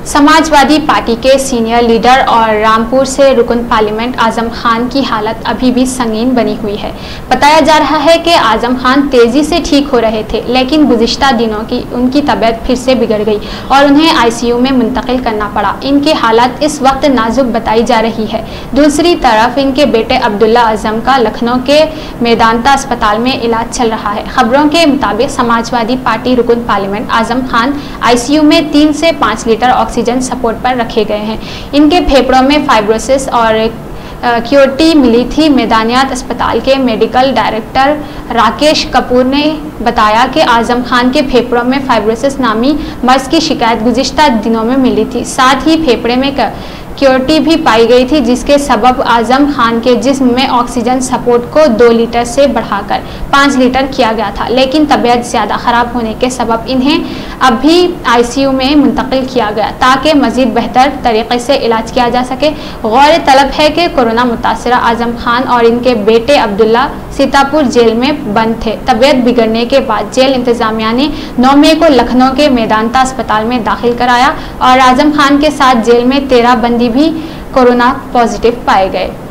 Samajwadi party के senior leader और रामपुर से रुकन पार्लियामेंट आजम खान की हालत अभी भी संगीन बनी हुई है। बताया जा रहा है कि आजम खान तेजी से ठीक हो रहे थे, लेकिन गुज़िश्ता दिनों की उनकी तबीयत फिर से बिगड़ गई और उन्हें आईसीयू में मुंतकिल करना पड़ा। इनकी हालत इस वक्त नाजुक बताई जा रही है। दूसरी तरफ इनके बेटे अब्दुल्ला आजम का लखनऊ के मेदांता अस्पताल में इलाज चल रहा है। खबरों के मुताबिक समाजवादी पार्टी रुकन पार्लियामेंट आजम खान आईसीयू में 3 से 5 लीटर ऑक्सीजन सपोर्ट पर रखे गए हैं। इनके फेफड़ों में फाइब्रोसिस और क्योरिटी मिली थी। मेदानियात अस्पताल के मेडिकल डायरेक्टर राकेश कपूर ने बताया कि आजम खान के फेफड़ों में फाइब्रोसिस नामी मर्ज की शिकायत गुज़िश्ता दिनों में मिली थी। साथ ही फेफड़े में क्योरिटी भी पाई गई थी, जिसके सबब आजम खान के जिस्म में ऑक्सीजन सपोर्ट को 2 लीटर से बढ़ाकर 5 लीटर किया गया था, लेकिन तबीयत ज़्यादा ख़राब होने के सबब इन्हें अभी आईसीयू में मुंतकिल किया गया ताकि मज़ीद बेहतर तरीके से इलाज किया जा सके। गौर तलब है कि कोरोना मुतासरा आजम खान और इनके बेटे अब्दुल्ला सीतापुर जेल में बंद थे। तबीयत बिगड़ने के बाद जेल इंतजामिया ने 9 मई को लखनऊ के मेदांता अस्पताल में दाखिल कराया और आजम खान के साथ जेल में 13 बंदी भी कोरोना पॉजिटिव पाए गए।